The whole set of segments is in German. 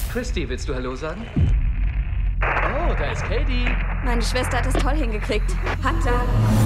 Christy, willst du Hallo sagen? Oh, da ist Katie. Meine Schwester hat es toll hingekriegt. Hunter!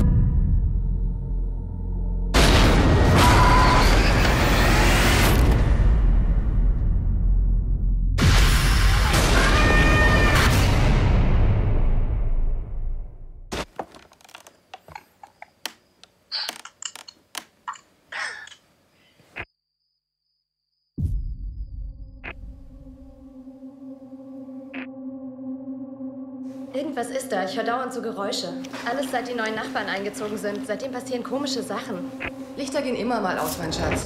Irgendwas ist da. Ich höre dauernd so Geräusche. Alles seit die neuen Nachbarn eingezogen sind. Seitdem passieren komische Sachen. Lichter gehen immer mal aus, mein Schatz.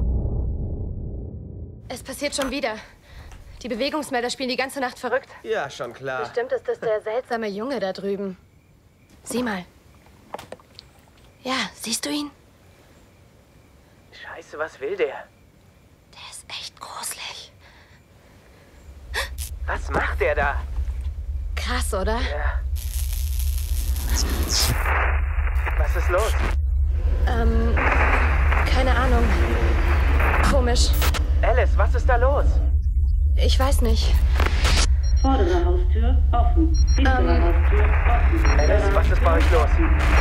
Es passiert schon wieder. Die Bewegungsmelder spielen die ganze Nacht verrückt. Ja, schon klar. Bestimmt ist das der seltsame Junge da drüben. Sieh mal. Ja, siehst du ihn? Scheiße, was will der? Der ist echt gruselig. Was macht der da? Krass, oder? Ja. Was ist los? Keine Ahnung. Komisch. Alice, was ist da los? Ich weiß nicht. Vordere Haustür offen. Hintere Haustür offen. Alice, was ist bei euch los?